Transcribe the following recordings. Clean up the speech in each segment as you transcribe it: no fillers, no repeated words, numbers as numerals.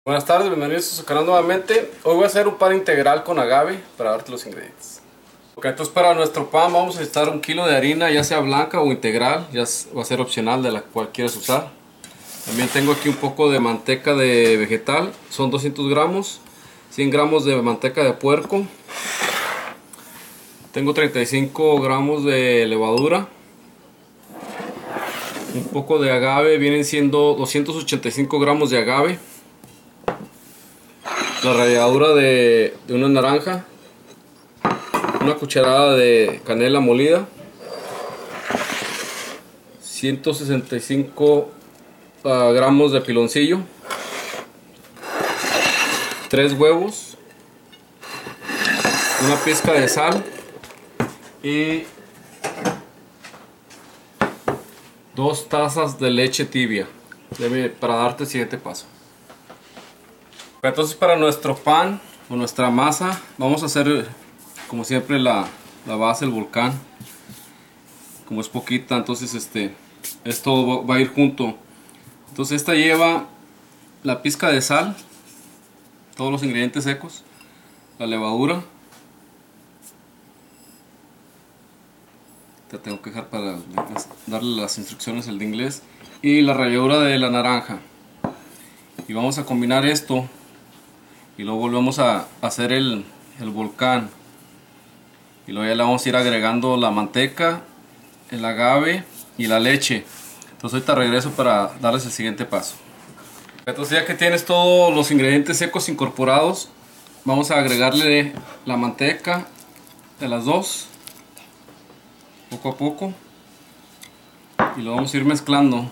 Buenas tardes, bienvenidos a su canal nuevamente. Hoy voy a hacer un pan integral con agave para darte los ingredientes. Ok, entonces para nuestro pan vamos a necesitar 1 kilo de harina, ya sea blanca o integral, ya va a ser opcional de la cual quieras usar. También tengo aquí un poco de manteca de vegetal, son 200 gramos, 100 gramos de manteca de puerco. Tengo 35 gramos de levadura. Un poco de agave, vienen siendo 285 gramos de agave. La ralladura de una naranja, una cucharada de canela molida, 165 gramos de piloncillo, 3 huevos, una pizca de sal y 2 tazas de leche tibia para darte el siguiente paso. Entonces para nuestro pan o nuestra masa vamos a hacer como siempre la base del volcán. Como es poquita, entonces esto va a ir junto. Entonces esta lleva la pizca de sal, todos los ingredientes secos, la levadura. Te tengo que dejar para darle las instrucciones el de inglés. Y la ralladura de la naranja. Y vamos a combinar esto. Y luego volvemos a hacer el volcán. Y luego ya le vamos a ir agregando la manteca, el agave y la leche. Entonces ahorita regreso para darles el siguiente paso. Entonces ya que tienes todos los ingredientes secos incorporados, vamos a agregarle la manteca de las dos, poco a poco. Y lo vamos a ir mezclando.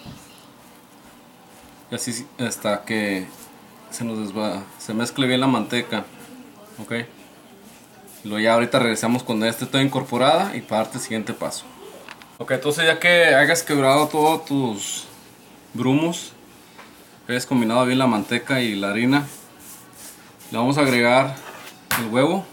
Y así hasta que se mezcle bien la manteca. Ok. Y luego ya ahorita regresamos cuando ya esté toda incorporada y para darte el siguiente paso. Ok, entonces ya que hayas quebrado todos tus grumos, que hayas combinado bien la manteca y la harina, le vamos a agregar el huevo.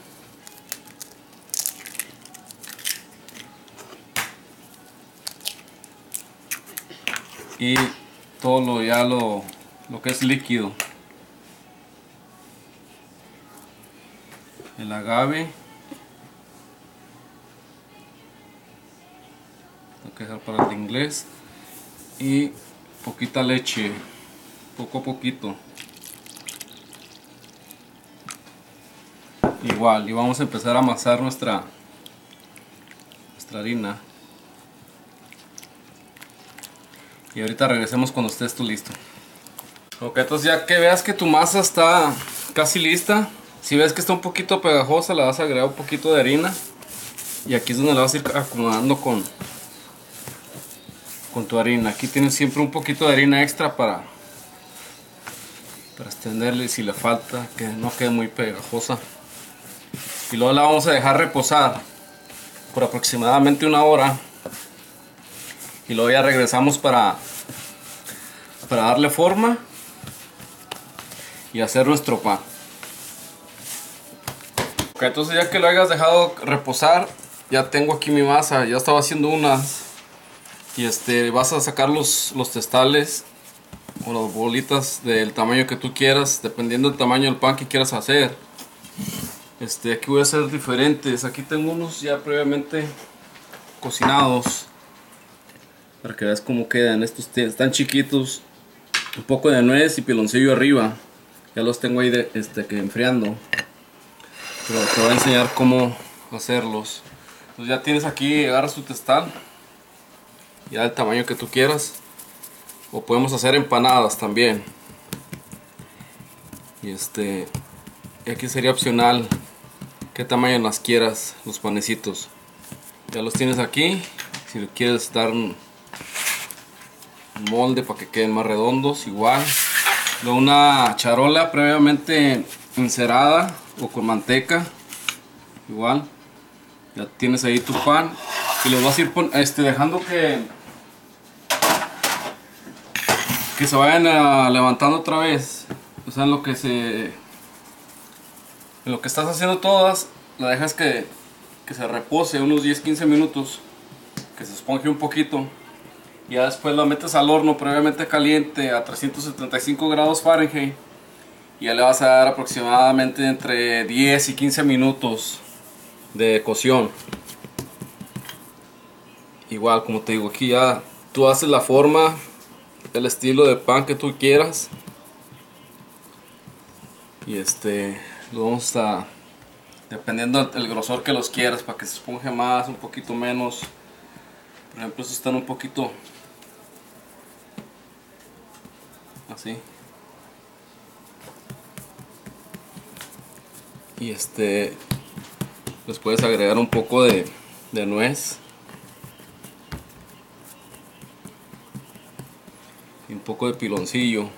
Y todo lo que es líquido. El agave. Tengo que dejar para el inglés. Y poquita leche. Poco a poquito. Igual. Y vamos a empezar a amasar nuestra harina. Y ahorita regresemos cuando esté esto listo. Ok, entonces ya que veas que tu masa está casi lista, si ves que está un poquito pegajosa, le vas a agregar un poquito de harina. Y aquí es donde la vas a ir acomodando con tu harina. Aquí tienes siempre un poquito de harina extra para extenderle si le falta, que no quede muy pegajosa. Y luego la vamos a dejar reposar por aproximadamente 1 hora. Y luego ya regresamos para darle forma y hacer nuestro pan. Ok, entonces ya que lo hayas dejado reposar, ya tengo aquí mi masa, ya estaba haciendo unas. Y vas a sacar los testales o las bolitas del tamaño que tú quieras, dependiendo del tamaño del pan que quieras hacer. Aquí voy a hacer diferentes. Aquí tengo unos ya previamente cocinados para que veas cómo quedan. Estos están chiquitos, un poco de nuez y piloncillo arriba. Ya los tengo ahí que enfriando, pero te voy a enseñar cómo hacerlos. Entonces ya tienes aquí, agarras tu testal ya del tamaño que tú quieras, o podemos hacer empanadas también. Y aquí sería opcional qué tamaño las quieras, los panecitos. Ya los tienes aquí. Si quieres dar un molde para que queden más redondos, igual. Luego una charola previamente encerada o con manteca, igual. Ya tienes ahí tu pan y lo vas a ir dejando que se vayan levantando otra vez. O sea, en lo que estás haciendo todas, la dejas que se repose unos 10-15 minutos, que se esponje un poquito. Ya después la metes al horno previamente caliente a 375 grados Fahrenheit y ya le vas a dar aproximadamente entre 10 y 15 minutos de cocción. Igual, como te digo, aquí ya tú haces la forma, el estilo de pan que tú quieras, y lo vamos a, dependiendo del grosor que los quieras, para que se esponje más, un poquito menos. Por ejemplo, estos están un poquito así, y les puedes agregar un poco de nuez y un poco de piloncillo.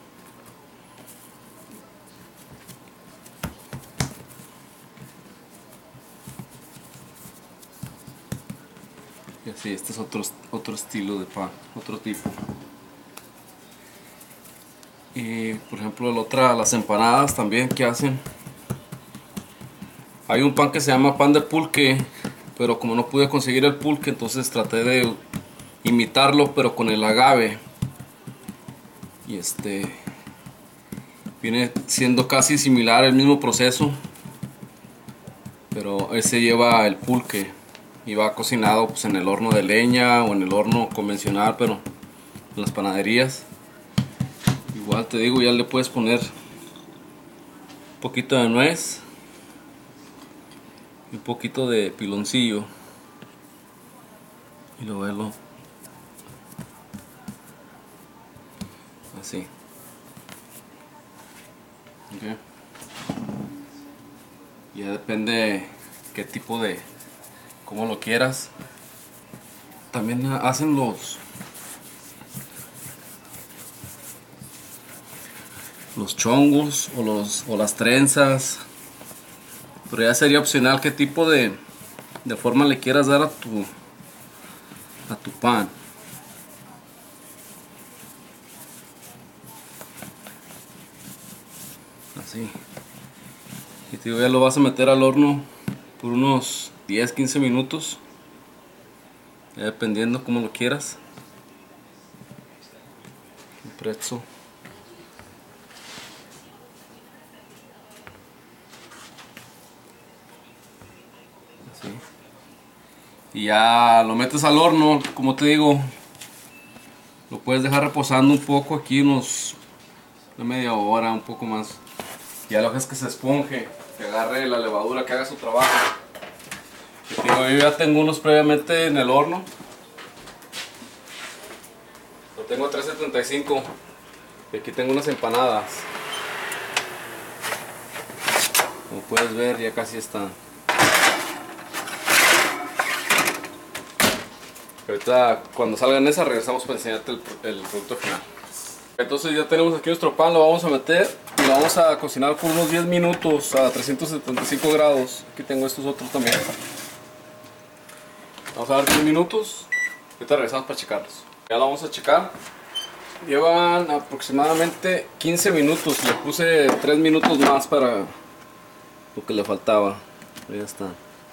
Y así, este es otro estilo de pan, otro tipo. Y por ejemplo las empanadas también que hacen. Hay un pan que se llama pan de pulque, pero como no pude conseguir el pulque, entonces traté de imitarlo, pero con el agave. Y viene siendo casi similar, el mismo proceso, pero ese lleva el pulque y va cocinado pues en el horno de leña o en el horno convencional, pero en las panaderías. Igual te digo, ya le puedes poner un poquito de nuez y un poquito de piloncillo y luego así. Okay. Ya depende qué tipo de, cómo lo quieras. También hacen los chongos o las trenzas, pero ya sería opcional qué tipo de forma le quieras dar a tu pan. Así. Y te digo, ya lo vas a meter al horno por unos 10-15 minutos, ya dependiendo como lo quieras. Un pretzel. Así. Y ya lo metes al horno, como te digo, lo puedes dejar reposando un poco aquí, una media hora, un poco más. Ya lo dejas que se esponje, que agarre la levadura, que haga su trabajo. Y te digo, yo ya tengo unos previamente en el horno. Lo tengo a 375. Y aquí tengo unas empanadas. Como puedes ver, ya casi están. Ahorita cuando salgan esas regresamos para enseñarte el producto final. Entonces ya tenemos aquí nuestro pan, lo vamos a meter y lo vamos a cocinar por unos 10 minutos a 375 grados. Aquí tengo estos otros también. Vamos a dar 10 minutos. Ahorita regresamos para checarlos. Ya lo vamos a checar. Llevan aproximadamente 15 minutos. Le puse 3 minutos más para lo que le faltaba. Ya está.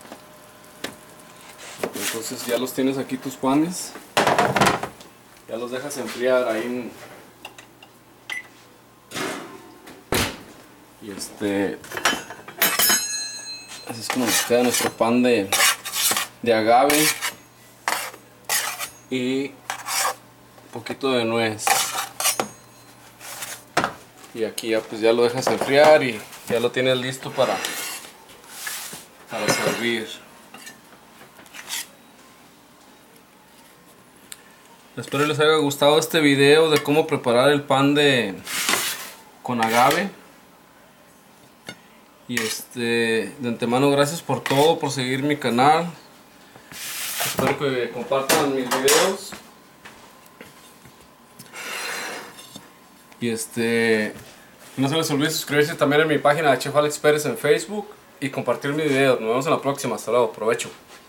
Entonces ya los tienes aquí tus panes. Ya los dejas enfriar ahí y así es como nos queda nuestro pan de agave y un poquito de nuez. Y aquí ya pues ya lo dejas enfriar y ya lo tienes listo para servir. Espero les haya gustado este video de cómo preparar el pan con agave. Y de antemano gracias por todo, por seguir mi canal. Espero que compartan mis videos. Y no se les olvide suscribirse también en mi página de Chef Alex Pérez en Facebook y compartir mis videos. Nos vemos en la próxima. Hasta luego. Provecho.